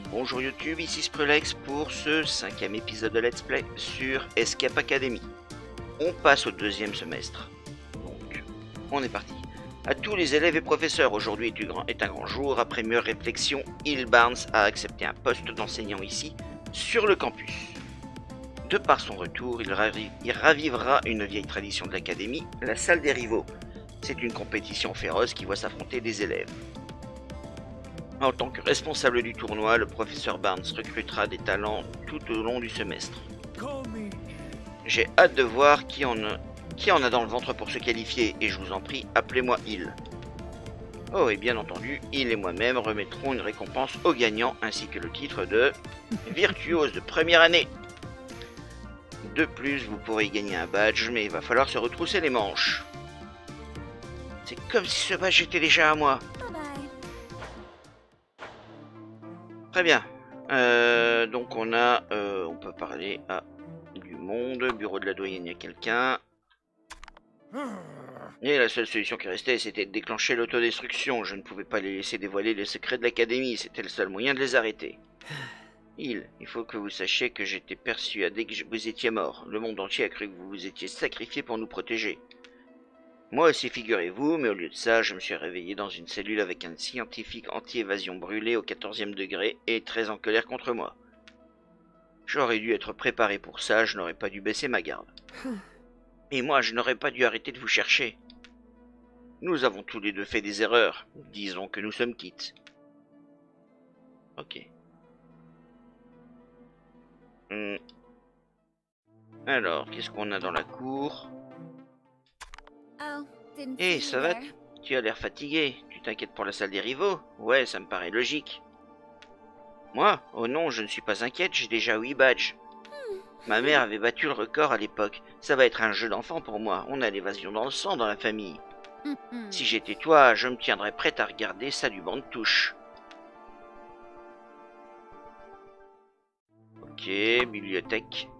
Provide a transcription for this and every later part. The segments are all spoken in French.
Bonjour YouTube, ici Skrullex pour ce 5e épisode de Let's Play sur Escape Academy. On passe au 2e semestre. Donc, on est parti. À tous les élèves et professeurs, aujourd'hui est un grand jour. Après mûre réflexion, Hill Barnes a accepté un poste d'enseignant ici, sur le campus. De par son retour, il ravivera une vieille tradition de l'académie, la salle des rivaux. C'est une compétition féroce qui voit s'affronter des élèves. En tant que responsable du tournoi, le professeur Barnes recrutera des talents tout au long du semestre. J'ai hâte de voir qui en a dans le ventre pour se qualifier, et je vous en prie, appelez-moi Hill. Oh, et bien entendu, Hill et moi-même remettrons une récompense aux gagnants, ainsi que le titre de virtuose de première année. De plus, vous pourrez y gagner un badge, mais il va falloir se retrousser les manches. C'est comme si ce badge était déjà à moi. Très bien. Donc on peut parler à du monde, bureau de la doyenne, il y a quelqu'un. Et la seule solution qui restait, c'était de déclencher l'autodestruction. Je ne pouvais pas les laisser dévoiler les secrets de l'académie, c'était le seul moyen de les arrêter. Il faut que vous sachiez que j'étais persuadé que vous étiez mort. Le monde entier a cru que vous vous étiez sacrifié pour nous protéger. Moi aussi, figurez-vous, mais au lieu de ça, je me suis réveillé dans une cellule avec un scientifique anti-évasion brûlé au 14e degré et très en colère contre moi. J'aurais dû être préparé pour ça, je n'aurais pas dû baisser ma garde. Et moi, je n'aurais pas dû arrêter de vous chercher. Nous avons tous les deux fait des erreurs. Disons que nous sommes quittes. Ok. Alors, qu'est-ce qu'on a dans la cour ? Hé, ça va ? Tu as l'air fatigué. Tu t'inquiètes pour la salle des rivaux ? Ouais, ça me paraît logique. Moi ? Oh non, je ne suis pas inquiète, j'ai déjà 8 badges. Ma mère avait battu le record à l'époque. Ça va être un jeu d'enfant pour moi. On a l'évasion dans le sang dans la famille. Si j'étais toi, je me tiendrais prête à regarder ça du banc de touche. Ok, bibliothèque.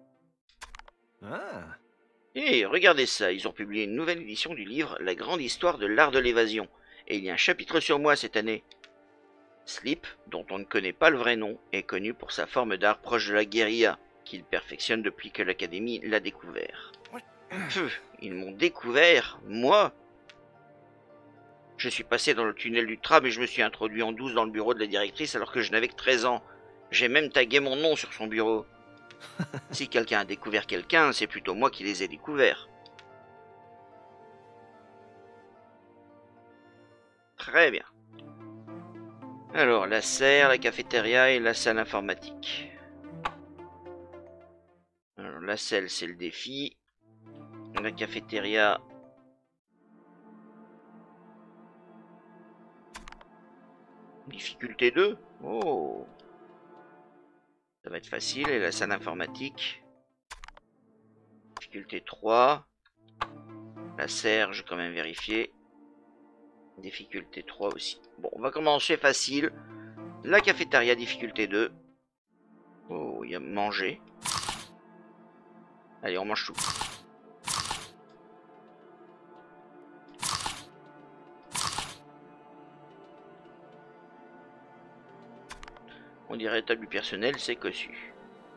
Hé, regardez ça, ils ont publié une nouvelle édition du livre La grande histoire de l'art de l'évasion. Et il y a un chapitre sur moi cette année. Slip, dont on ne connaît pas le vrai nom, est connu pour sa forme d'art proche de la guérilla, qu'il perfectionne depuis que l'Académie l'a découvert. Ils m'ont découvert, moi ? Je suis passé dans le tunnel du tram et je me suis introduit en douce dans le bureau de la directrice alors que je n'avais que 13 ans. J'ai même tagué mon nom sur son bureau. Si quelqu'un a découvert quelqu'un, c'est plutôt moi qui les ai découverts. Très bien. Alors, la serre, la cafétéria et la salle informatique. Alors, la salle, c'est le défi. La cafétéria... Difficulté 2. Oh. Ça va être facile. Et la salle informatique. Difficulté 3. La serre, je vais quand même vérifier. Difficulté 3 aussi. Bon, on va commencer facile. La cafétéria, difficulté 2. Oh, il y a manger. Allez, on mange tout. On dirait table du personnel, c'est cossu.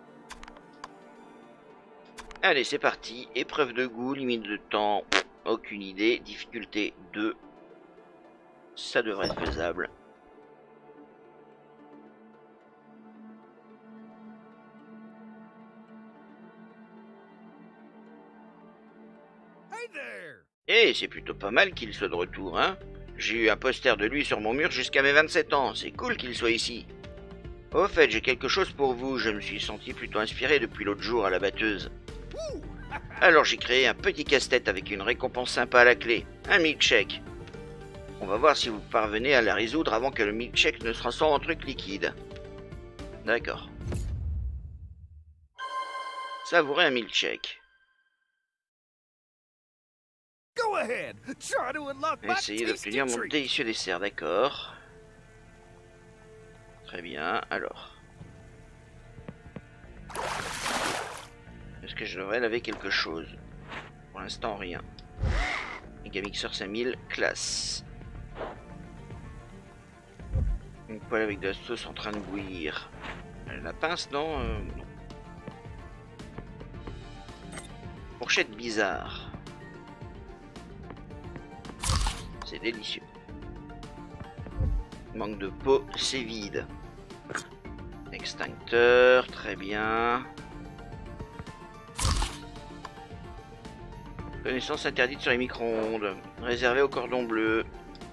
Allez, c'est parti. Épreuve de goût, limite de temps, aucune idée. Difficulté 2. Ça devrait être faisable. Eh, c'est plutôt pas mal qu'il soit de retour, hein. J'ai eu un poster de lui sur mon mur jusqu'à mes 27 ans. C'est cool qu'il soit ici. Au fait, j'ai quelque chose pour vous. Je me suis senti plutôt inspiré depuis l'autre jour à la batteuse. Alors j'ai créé un petit casse-tête avec une récompense sympa à la clé. Un milkshake. On va voir si vous parvenez à la résoudre avant que le milkshake ne se transforme en truc liquide. D'accord. Savourez un milkshake. Essayez d'obtenir mon délicieux dessert, d'accord. Très bien, alors. Est-ce que je devrais laver quelque chose? Pour l'instant, rien. Megamixer 5000, classe. Une poêle avec de la sauce en train de bouillir. La pince, non, non. Fourchette bizarre. C'est délicieux. Manque de peau, c'est vide. Extincteur, très bien. Connaissance interdite sur les micro-ondes. Réservé au cordon bleu.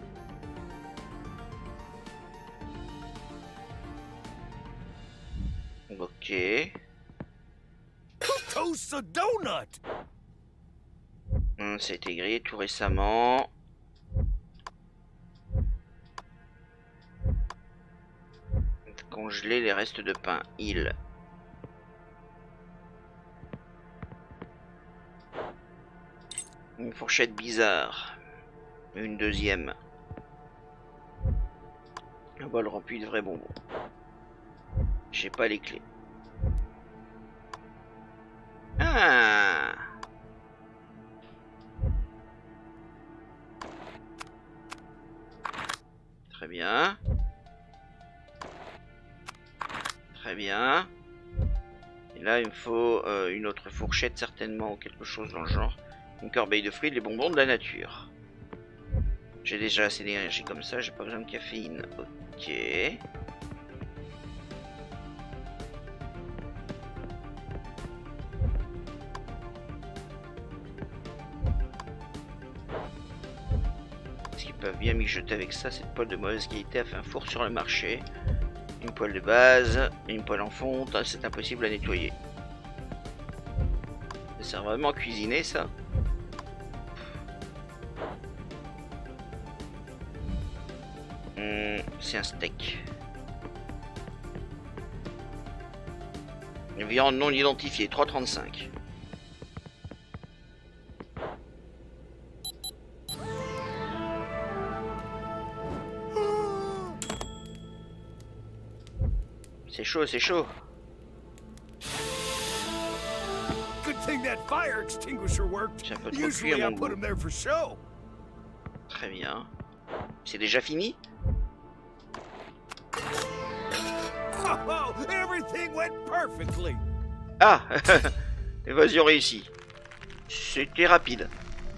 Ok. Ça a été grillé tout récemment. Congeler les restes de pain. Une fourchette bizarre. Une deuxième. Un bol rempli de vrais bonbons. J'ai pas les clés. Ah! Très bien. Très bien. Et là, il me faut une autre fourchette, certainement, ou quelque chose dans le genre. Une corbeille de fruits, des bonbons de la nature. J'ai déjà assez d'énergie comme ça, j'ai pas besoin de caféine. Ok. Ce qu'ils peuvent bien mijoter avec ça, cette poêle de mauvaise qualité a fait un four sur le marché. Une poêle de base, une poêle en fonte, c'est impossible à nettoyer. Ça sert vraiment à cuisiner ça. C'est un steak. Une viande non identifiée, 3,35. C'est chaud, c'est chaud. C'est un peu trop cuit à mon goût. Très bien. C'est déjà fini? Ah! Évasion réussie. C'était rapide.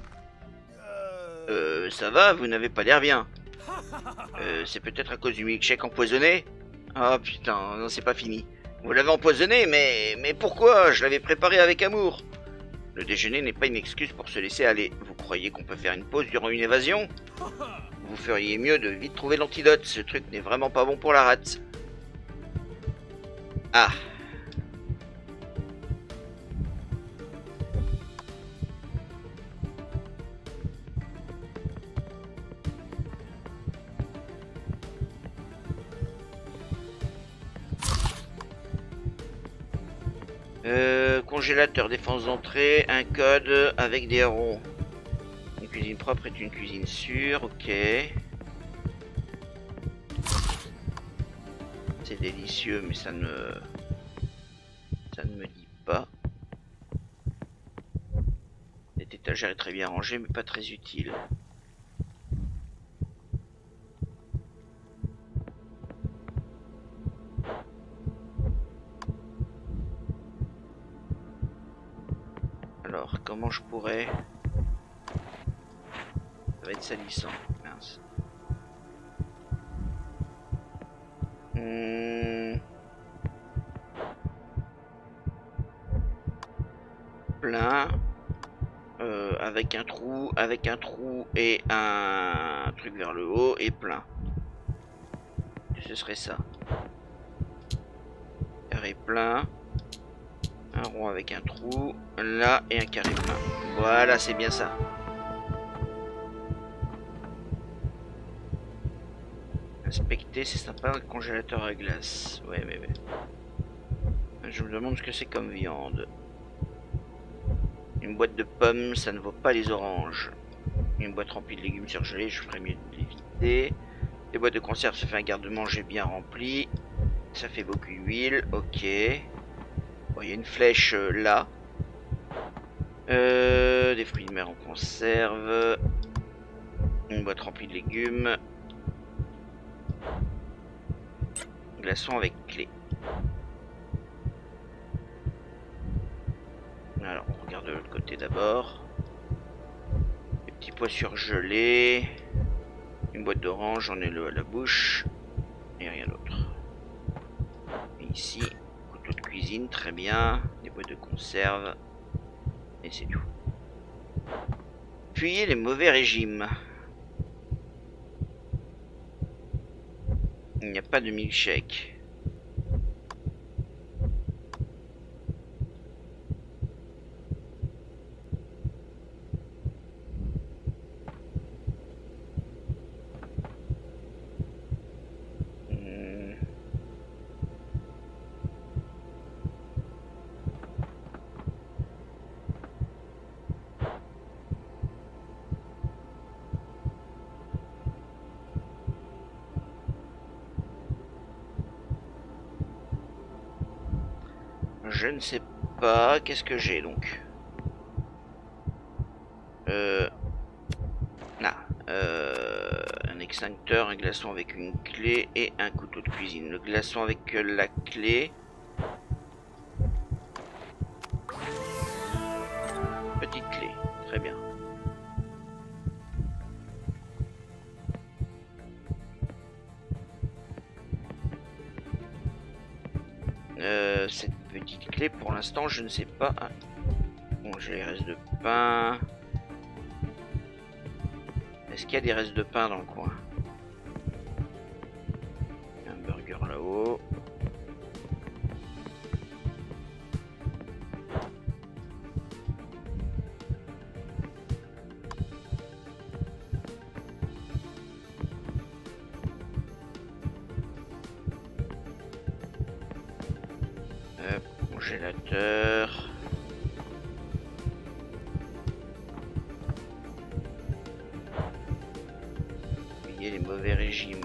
Ça va, vous n'avez pas l'air bien. C'est peut-être à cause du milkshake empoisonné? Ah putain, non, c'est pas fini. Vous l'avez empoisonné, mais pourquoi? Je l'avais préparé avec amour. Le déjeuner n'est pas une excuse pour se laisser aller. Vous croyez qu'on peut faire une pause durant une évasion? Vous feriez mieux de vite trouver l'antidote. Ce truc n'est vraiment pas bon pour la rate. Ah. Congélateur, défense d'entrée, un code avec des ronds. Une cuisine propre est une cuisine sûre, ok. C'est délicieux, mais ça ne me dit pas. Cette étagère est très bien rangée, mais pas très utile. Alors, comment je pourrais... Ça va être salissant, mince. Plein. Avec un trou et un truc vers le haut et plein. Ce serait ça. Carré plein. Un rond avec un trou, là, et un carré plein. Voilà, c'est bien ça. Inspecter, c'est sympa, le congélateur à glace. Ouais. Je me demande ce que c'est comme viande. Une boîte de pommes, ça ne vaut pas les oranges. Une boîte remplie de légumes surgelés, je ferais mieux de l'éviter. Les boîtes de conserve, ça fait un garde-manger bien rempli. Ça fait beaucoup d'huile, ok. Bon, il y a une flèche là. Des fruits de mer en conserve. Une boîte remplie de légumes. Glaçon avec clé. Alors, on regarde de l'autre côté d'abord. Des petits pois surgelés. Une boîte d'orange, j'en ai le à la bouche. Et rien d'autre. Et ici, couteau de cuisine, très bien. Des boîtes de conserve. Et c'est tout. Fuyez les mauvais régimes. Il n'y a pas de milkshake. Je ne sais pas. Qu'est-ce que j'ai donc? Un extincteur, un glaçon avec une clé et un couteau de cuisine. Le glaçon avec la clé. Petite clé, très bien. Cette petite clé, pour l'instant, je ne sais pas. Ah. Bon, j'ai les restes de pain. Est-ce qu'il y a des restes de pain dans le coin? Un burger là-haut. Congélateur. Les mauvais régimes.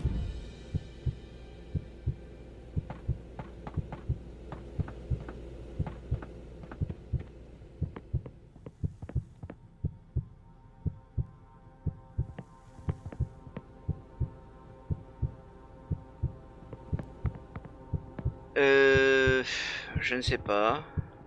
Je ne sais pas.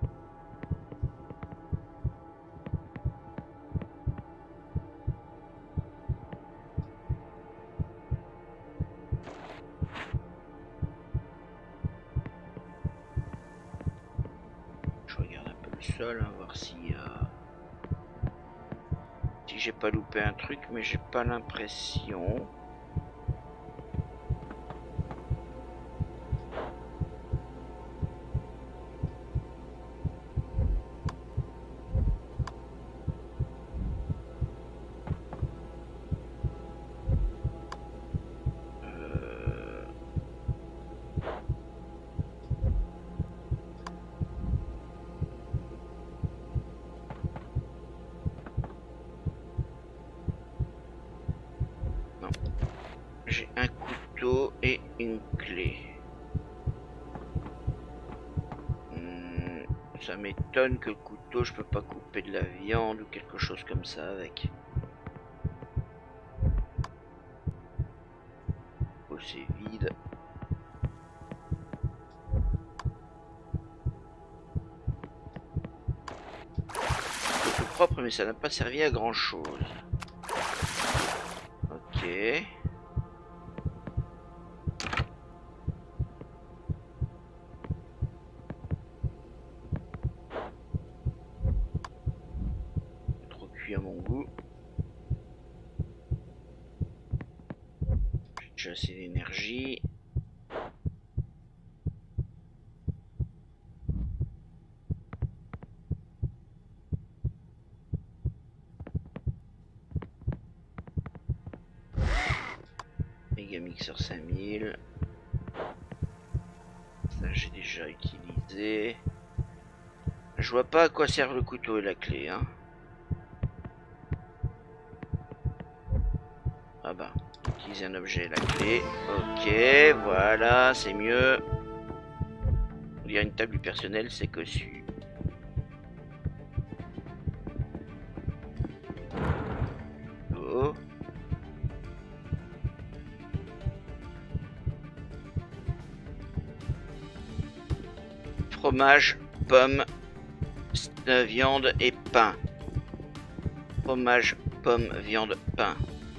Je regarde un peu le sol, hein, voir si j'ai pas loupé un truc, mais j'ai pas l'impression. J'ai un couteau et une clé. Ça m'étonne que le couteau, je peux pas couper de la viande ou quelque chose comme ça avec. Oh, c'est vide. C'est tout propre, mais ça n'a pas servi à grand chose. Ok. À mon goût. J'ai assez d'énergie. Megamixer 5000. Ça j'ai déjà utilisé. Je vois pas à quoi servent le couteau et la clé, hein. Ah bah, utiliser un objet, la clé. Ok, voilà, c'est mieux. Il y a une table du personnel, c'est cossu. Oh. fromage, pommes, viande et pain. Fromage, pommes, viande, pain.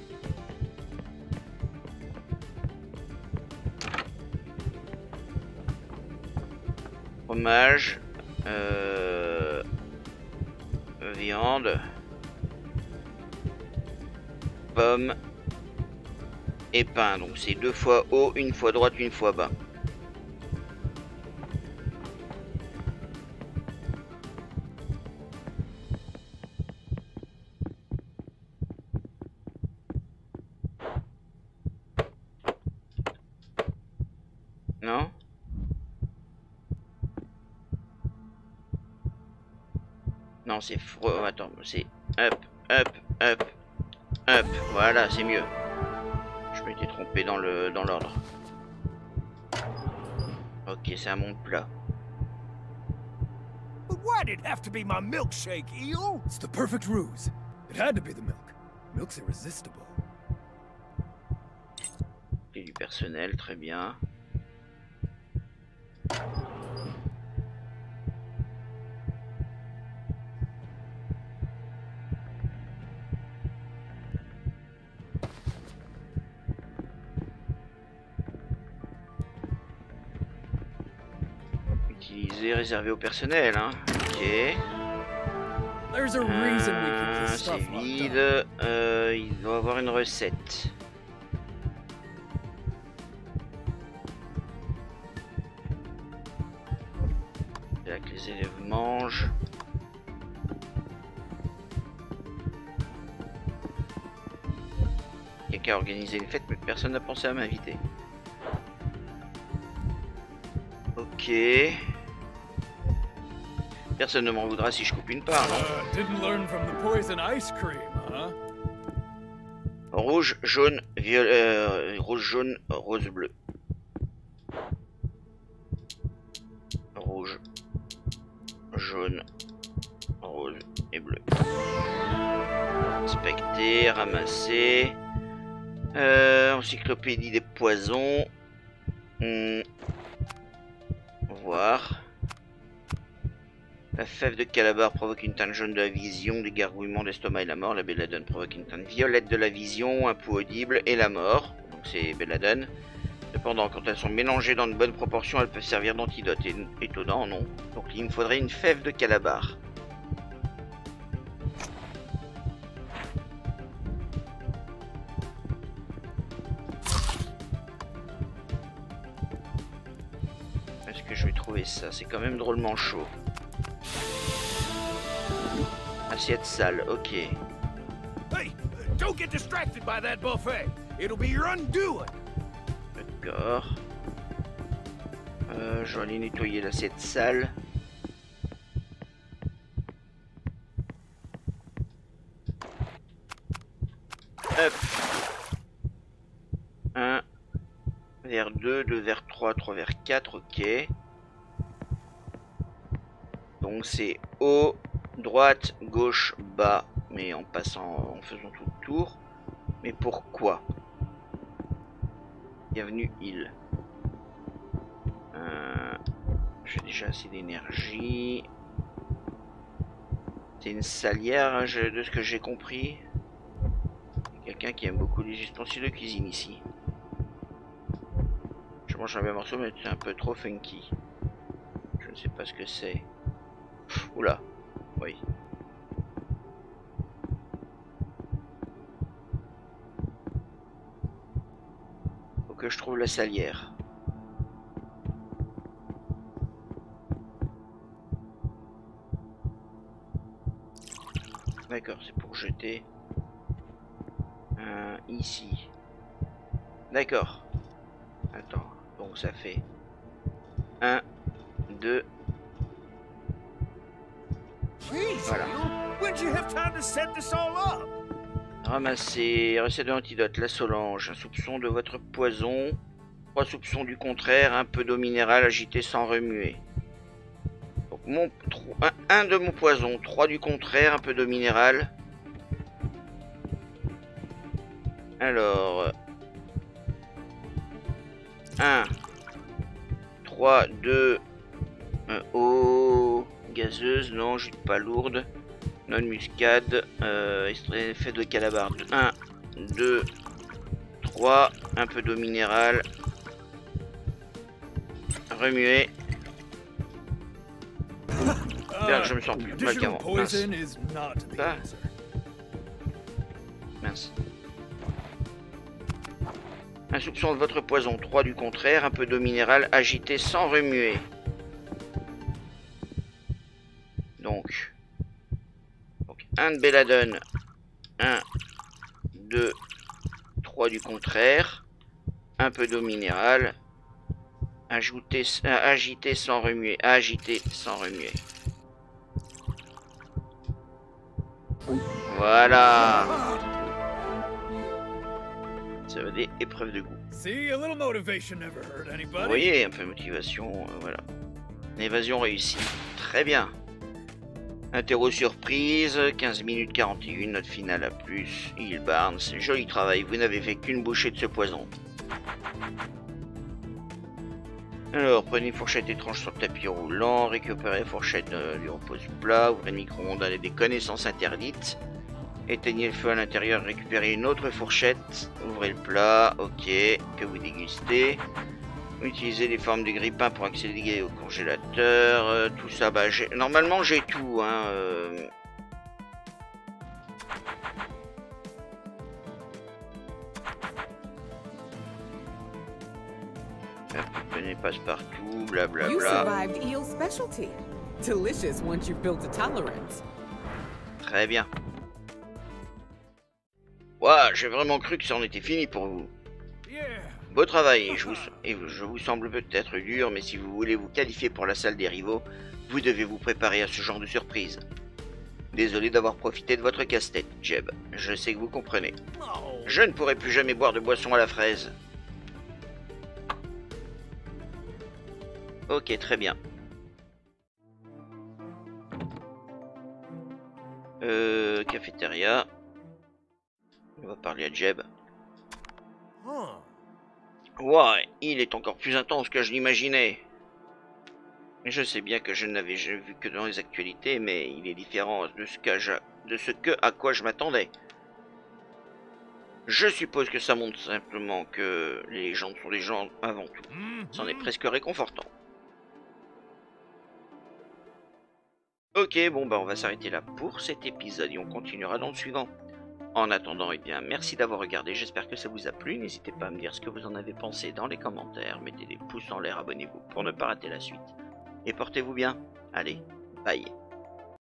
Fromage, viande, pommes et pain. Donc c'est 2 fois haut, 1 fois droite, 1 fois bas. Non? Non, c'est attends, c'est up, up, up, up. Voilà, c'est mieux. Je m'étais trompé dans l'ordre. Ok, c'est un monde plat. But why did it have to be my milkshake, Eel? It's the perfect ruse. It had to be the milk. Milk's irresistible. Et du personnel, très bien. Utilisé, réservé au personnel, hein. Ok. C'est vide. Il doit avoir une recette. C'est là que les élèves mangent. Quelqu'un a organisé une fête, mais personne n'a pensé à m'inviter. Ok. Personne ne m'en voudra si je coupe une part, non? Rouge, jaune, violet, rouge, jaune, rose, bleu. Rouge, jaune, rose et bleu. Inspecter, ramasser. Encyclopédie des poisons. Voir. La fève de calabar provoque une teinte jaune de la vision, des gargouillements d'estomac et la mort. La belladone provoque une teinte violette de la vision, un pouls audible et la mort. Donc c'est belladone. Cependant, quand elles sont mélangées dans de bonnes proportions, elles peuvent servir d'antidote. Étonnant, non? Donc il me faudrait une fève de calabar. Est-ce que je vais trouver ça? C'est quand même drôlement chaud. Assiette sale, ok. Hey, don't get distracted by that buffet. It'll be your undoing. D'accord. Je vais aller nettoyer l'assiette sale. Hop. 1 vers 2, 2 vers 3, 3 vers 4, ok. Donc c'est haut, droite, gauche, bas, mais en passant, en faisant tout le tour. Mais pourquoi? Bienvenue île. J'ai déjà assez d'énergie. C'est une salière, hein, de ce que j'ai compris. Quelqu'un qui aime beaucoup les ustensiles de cuisine ici. Je mange un bien morceau, mais c'est un peu trop funky. Je ne sais pas ce que c'est. Oula, oui. Faut que je trouve la salière. D'accord, c'est pour jeter. Ici. D'accord. Attends, donc ça fait 1, 2. Voilà. Ramasser, recette de l'antidote, la solange, un soupçon de votre poison, 3 soupçons du contraire, un peu d'eau minérale agitée sans remuer. Donc un de mon poison, 3 du contraire, un peu d'eau minérale. Alors 1, 3, 2, Eau gazeuse, non, jus de pas lourde. Non muscade, effet de calabarde. 1, 2, 3, un peu d'eau minérale. Remuer. Bien, je me sens plus mal qu'avant. Mince. Ah. Mince. Un soupçon de votre poison, 3 du contraire, un peu d'eau minérale agitée sans remuer. Donc 1 de belladone, 1, 2, 3 du contraire, un peu d'eau minérale, agiter sans remuer, agiter sans remuer. Voilà. Ça va des épreuves de goût. Vous voyez, un peu de motivation, voilà. Évasion réussie, très bien. Interro surprise, 15 minutes 41, note finale à plus. Il Barnes, joli travail, vous n'avez fait qu'une bouchée de ce poison. Alors, prenez une fourchette étrange sur le tapis roulant, récupérez la fourchette du repose plat, ouvrez le micro-ondes avec des connaissances interdites. Éteignez le feu à l'intérieur, récupérez une autre fourchette, ouvrez le plat, ok, que vous dégustez. Utilisez les formes de grille-pain pour accéder au congélateur, tout ça, bah normalement j'ai tout, hein. Prenez passe-partout, blablabla. Très bien. Ouah, j'ai vraiment cru que ça en était fini pour vous. Beau travail, je vous semble peut-être dur, mais si vous voulez vous qualifier pour la salle des rivaux, vous devez vous préparer à ce genre de surprise. Désolé d'avoir profité de votre casse-tête, Jeb. Je sais que vous comprenez. Je ne pourrai plus jamais boire de boisson à la fraise. Ok, très bien. Cafétéria. On va parler à Jeb. Ouais, il est encore plus intense que je l'imaginais. Je sais bien que je ne l'avais vu que dans les actualités, mais il est différent de ce à quoi je m'attendais. Je suppose que ça montre simplement que les légendes sont des gens avant tout. C'en est presque réconfortant. Ok, bon bah on va s'arrêter là pour cet épisode et on continuera dans le suivant. En attendant, eh bien, merci d'avoir regardé, j'espère que ça vous a plu. N'hésitez pas à me dire ce que vous en avez pensé dans les commentaires. Mettez des pouces en l'air, abonnez-vous pour ne pas rater la suite. Et portez-vous bien. Allez, bye.